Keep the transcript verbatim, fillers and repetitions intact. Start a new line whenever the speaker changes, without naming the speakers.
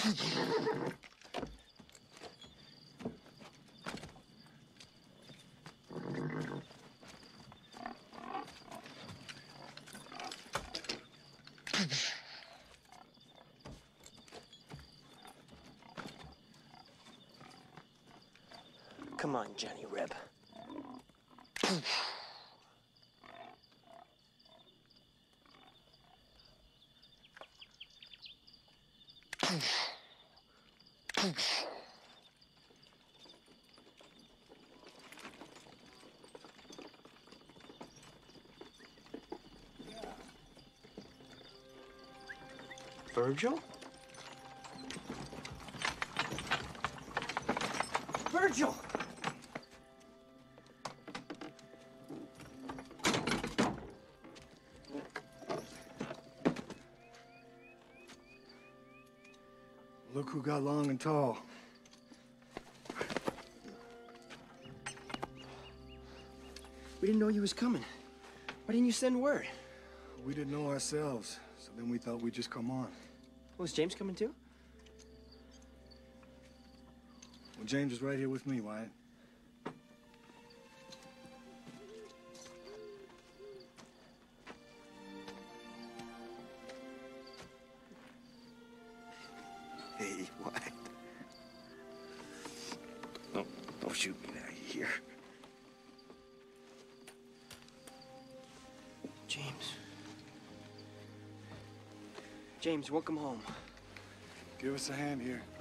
Come on, Johnny Reb. Virgil? Virgil!
Look who got long and tall.
We didn't know you was coming. Why didn't you send word?
We didn't know ourselves, so then we thought we'd just come on.
Was James coming too?
Well, James is right here with me, Wyatt. Hey, Wyatt. Don't, don't shoot me now, you hear?
James. James, welcome home.
Give us a hand here.